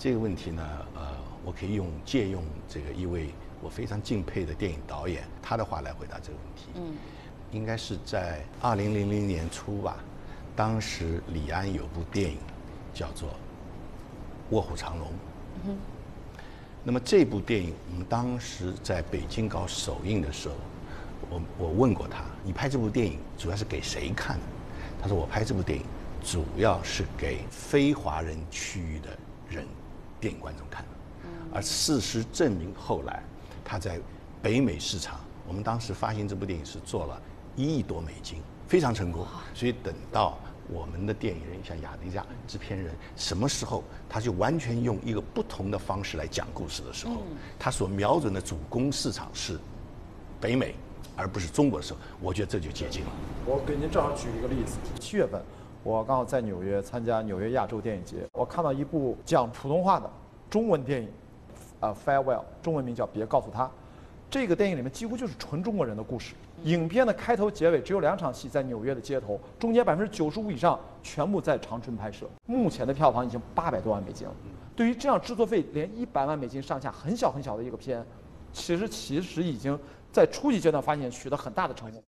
这个问题呢，我可以借用这个一位我非常敬佩的电影导演他的话来回答这个问题。应该是在2000年初吧，当时李安有部电影叫做《卧虎藏龙》。那么这部电影我们当时在北京搞首映的时候，我问过他，你拍这部电影主要是给谁看的？他说我拍这部电影主要是给非华人区域的人，电影观众看的。而事实证明，后来他在北美市场，我们当时发行这部电影是做了1亿多美金，非常成功。所以等到我们的电影人像雅迪加制片人，什么时候他就完全用一个不同的方式来讲故事的时候，他所瞄准的主攻市场是北美，而不是中国的时候，我觉得这就接近了。 我给您正好举一个例子，7月份，我刚好在纽约参加纽约亚洲电影节，我看到一部讲普通话的中文电影，Farewell， 中文名叫《别告诉他》。这个电影里面几乎就是纯中国人的故事。影片的开头、结尾只有2场戏在纽约的街头，中间95%以上全部在长春拍摄。目前的票房已经800多万美金了。对于这样制作费连100万美金上下很小的一个片，其实已经在初级阶段发现取得很大的成功。